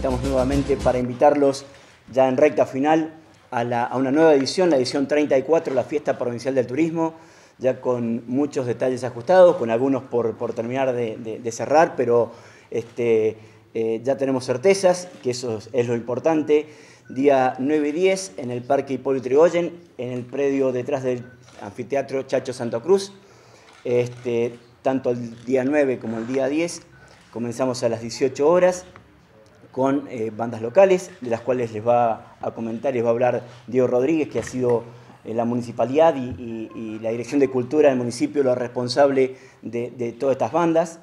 estamos nuevamente para invitarlos ya en recta final a una nueva edición, la edición 34, la Fiesta Provincial del Turismo, ya con muchos detalles ajustados, con algunos por terminar de cerrar, pero ya tenemos certezas, que eso es lo importante. Día 9 y 10 en el Parque Hipólito Yrigoyen, en el predio detrás del Anfiteatro Chacho Santa Cruz. Tanto el día 9 como el día 10 comenzamos a las 18 horas con bandas locales, de las cuales les va a comentar y les va a hablar Diego Rodríguez, que ha sido la municipalidad y la Dirección de Cultura del municipio lo responsable de todas estas bandas.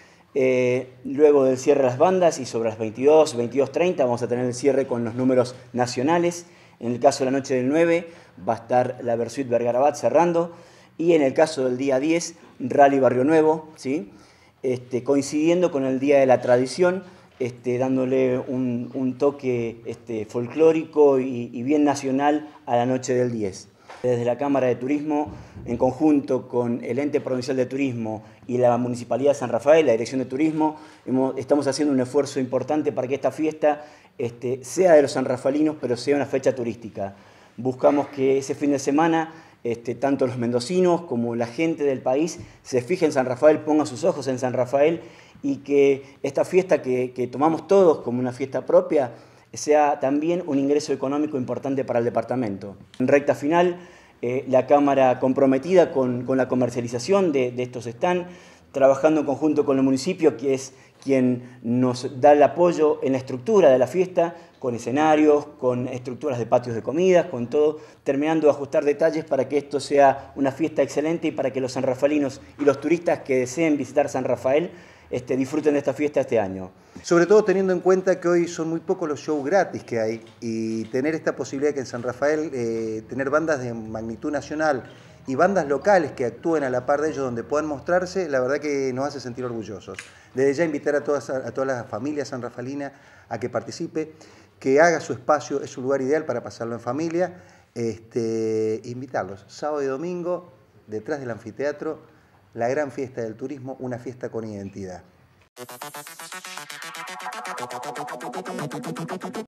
Luego del cierre de las bandas y sobre las 22:30 vamos a tener el cierre con los números nacionales. En el caso de la noche del 9 va a estar la Versuit Vergarabat cerrando, y en el caso del día 10, Rally Barrio Nuevo, ¿sí? Coincidiendo con el Día de la Tradición, dándole un toque folclórico y bien nacional a la noche del 10. Desde la Cámara de Turismo, en conjunto con el Ente Provincial de Turismo y la Municipalidad de San Rafael, la Dirección de Turismo, estamos haciendo un esfuerzo importante para que esta fiesta sea de los sanrafalinos, pero sea una fecha turística. Buscamos que ese fin de semana tanto los mendocinos como la gente del país se fije en San Rafael, ponga sus ojos en San Rafael, y que esta fiesta que tomamos todos como una fiesta propia sea también un ingreso económico importante para el departamento. En recta final, la Cámara comprometida con la comercialización de estos stands, trabajando en conjunto con el municipio, que es quien nos da el apoyo en la estructura de la fiesta, con escenarios, con estructuras de patios de comidas, con todo, terminando de ajustar detalles para que esto sea una fiesta excelente y para que los sanrafalinos y los turistas que deseen visitar San Rafael disfruten de esta fiesta este año. Sobre todo teniendo en cuenta que hoy son muy pocos los shows gratis que hay, y tener esta posibilidad que en San Rafael tener bandas de magnitud nacional y bandas locales que actúen a la par de ellos donde puedan mostrarse, la verdad que nos hace sentir orgullosos. Desde ya invitar a toda la familia sanrafalina a que participe, que haga su espacio, es un lugar ideal para pasarlo en familia. Invitarlos, sábado y domingo, detrás del anfiteatro, la gran fiesta del turismo, una fiesta con identidad.